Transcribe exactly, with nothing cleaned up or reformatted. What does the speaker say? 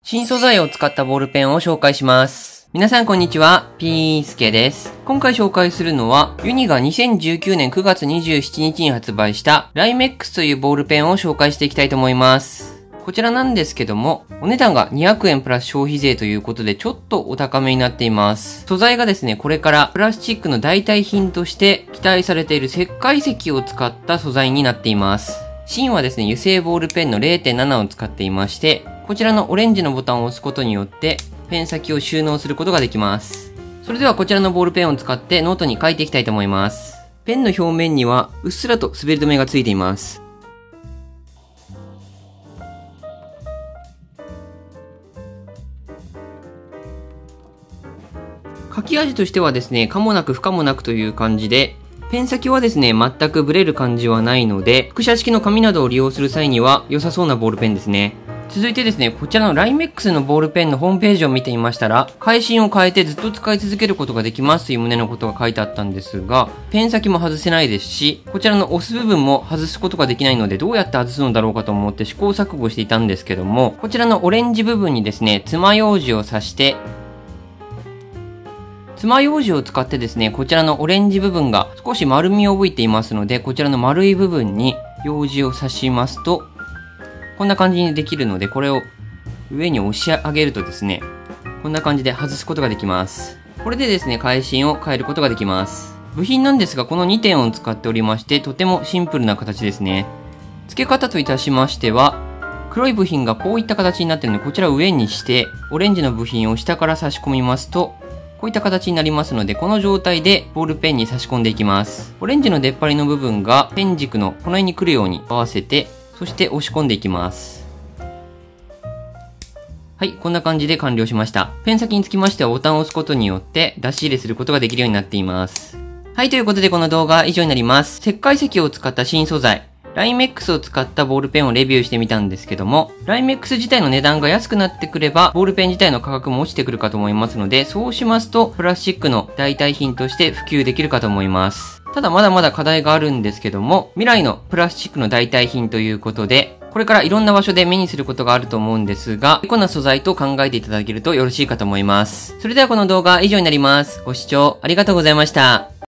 新素材を使ったボールペンを紹介します。皆さんこんにちは、ピースケです。今回紹介するのは、ユニがにせんじゅうきゅうねんくがつにじゅうしちにちに発売したライメックスというボールペンを紹介していきたいと思います。こちらなんですけども、お値段がにひゃくえんプラス消費税ということでちょっとお高めになっています。素材がですね、これからプラスチックの代替品として期待されている石灰石を使った素材になっています。芯はですね、油性ボールペンの れいてんなな を使っていまして、こちらのオレンジのボタンを押すことによって、ペン先を収納することができます。それではこちらのボールペンを使ってノートに書いていきたいと思います。ペンの表面にはうっすらと滑り止めがついています。書き味としてはですね、可もなく不可もなくという感じで、ペン先はですね、全くブレる感じはないので、複写式の紙などを利用する際には良さそうなボールペンですね。続いてですね、こちらのライメックスのボールペンのホームページを見てみましたら、回芯を変えてずっと使い続けることができますという旨のことが書いてあったんですが、ペン先も外せないですし、こちらの押す部分も外すことができないので、どうやって外すのだろうかと思って試行錯誤していたんですけども、こちらのオレンジ部分にですね、爪楊枝を刺して、爪楊枝を使ってですね、こちらのオレンジ部分が少し丸みを帯びていますので、こちらの丸い部分に楊枝を刺しますと、こんな感じにできるので、これを上に押し上げるとですね、こんな感じで外すことができます。これでですね、回芯を変えることができます。部品なんですが、このにてんを使っておりまして、とてもシンプルな形ですね。付け方といたしましては、黒い部品がこういった形になっているので、こちらを上にして、オレンジの部品を下から差し込みますと、こういった形になりますので、この状態でボールペンに差し込んでいきます。オレンジの出っ張りの部分がペン軸のこの辺に来るように合わせて、そして押し込んでいきます。はい、こんな感じで完了しました。ペン先につきましてはボタンを押すことによって出し入れすることができるようになっています。はい、ということでこの動画は以上になります。石灰石を使った新素材、ライメックスを使ったボールペンをレビューしてみたんですけども、ライメックス自体の値段が安くなってくれば、ボールペン自体の価格も落ちてくるかと思いますので、そうしますと、プラスチックの代替品として普及できるかと思います。ただまだまだ課題があるんですけども、未来のプラスチックの代替品ということで、これからいろんな場所で目にすることがあると思うんですが、エコな素材と考えていただけるとよろしいかと思います。それではこの動画は以上になります。ご視聴ありがとうございました。